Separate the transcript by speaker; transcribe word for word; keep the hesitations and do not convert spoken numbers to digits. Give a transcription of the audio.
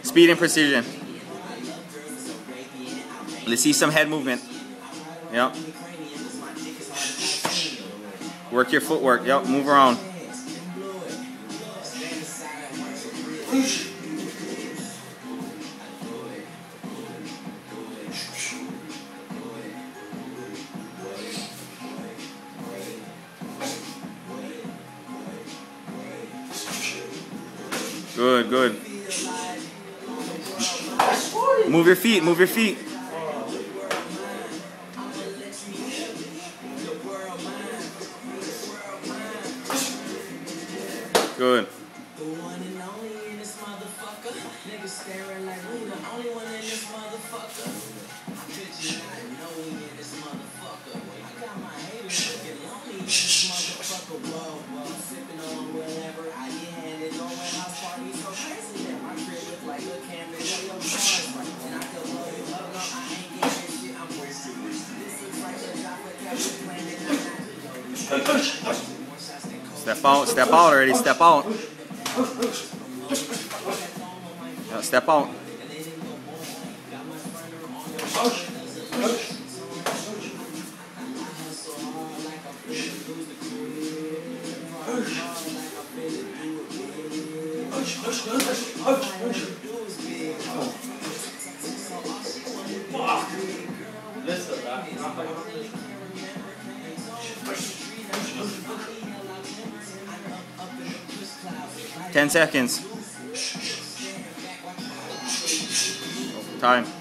Speaker 1: Speed and precision. Let's see some head movement. Yep. Work your footwork. Yep. Move around. Good, good. Move your feet, move your feet. Good. Step out, step out already, step out. Yeah, step out. Ten seconds. Time.